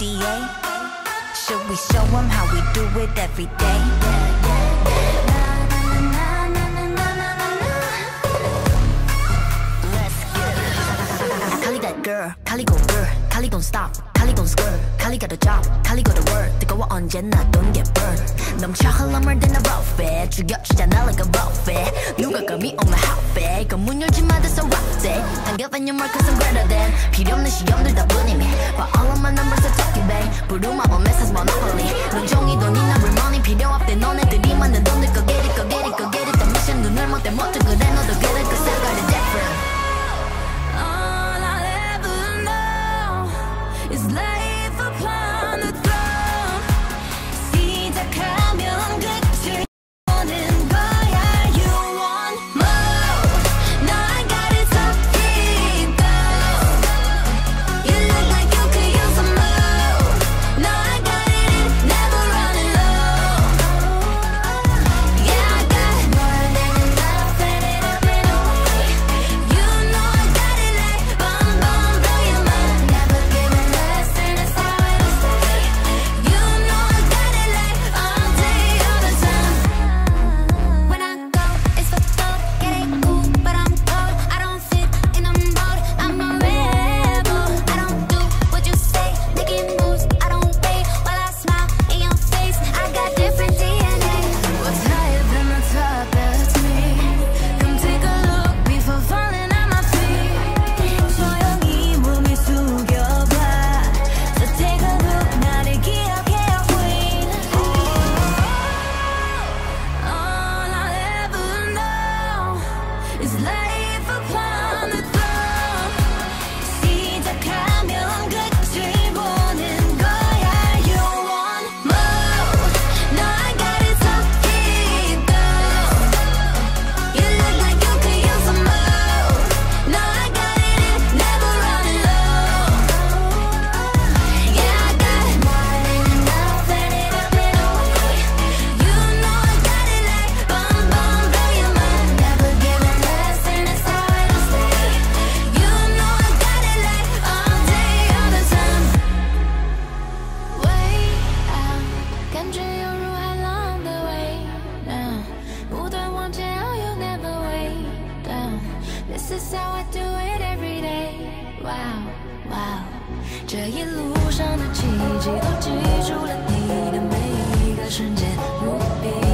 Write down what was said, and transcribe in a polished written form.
PDA? Should we show them how we do it every day? Kali that girl, Kali go girl, Kali don't stop, Kali don't skirt, Kali got a job, Kali got a word. 뜨거워 언제나 don't get burned. 넘쳐 흘러물 든 a rough it, 죽여주잖아 like a buffet. 누가 감히 on my outfit, 그 문 열지 마 that's a rough day. Don't give any more cause I'm greater than. 필요 없는 시험들 다 뿐이미. But all of my numbers are talking bang. 부루마법 message monopoly. 눈종이 돈이나 real money 필요 없대. 너네들이 만든 돈들 go get it, go get it, go get it. 더 미션 눈을 못대 못해 그래 너도 get it cause I got it different. It's life upon the throne. 시작하면 끝을 보는 거야. You want more? No, I got it so deep down. You look like you could use some more. No, I got it, never running low. Yeah, I got more than enough, and it up and away. You know I got it like bum bum, blow your mind. Never giving less, and it's how it'll stay. You know I got it like all day, all the time. When I go, it's for gold. Get it cool, but I'm cold. I don't fit in a mold. I'm a rebel. I don't do what you say. Making moves, I don't wait while I smile in your face. I got different DNA. What's higher than the top? That's me. Come take a look before falling at my feet. 조용히 몸을 숙여봐. So take a look, 나를 기억해, queen. All I'll ever know is life upon the throne. 시작하면 끝을 보는 거야. You want more? No, I got it so deep down. You look like you could use some more. No, I got it, never running low. Yeah, I got more than enough, and it up and away. You know I got it like bum bum, blow your mind. Never giving less, and it's how it'll stay. You know I got it like all day, all the time. Way out，感觉犹如海浪的味道，不断往前，oh you never way down. This is how I do it every day. Wow, wow，这一路上的奇迹都记住了你的每一个瞬间，无比。